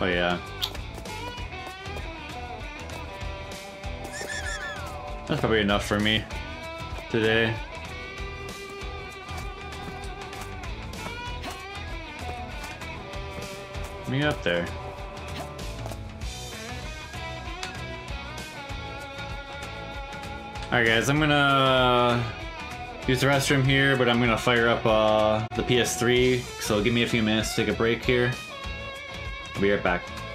Oh yeah. That's probably enough for me today. Me up there. Alright guys, I'm gonna use the restroom here, but I'm gonna fire up the PS3, so give me a few minutes to take a break here. I'll be right back.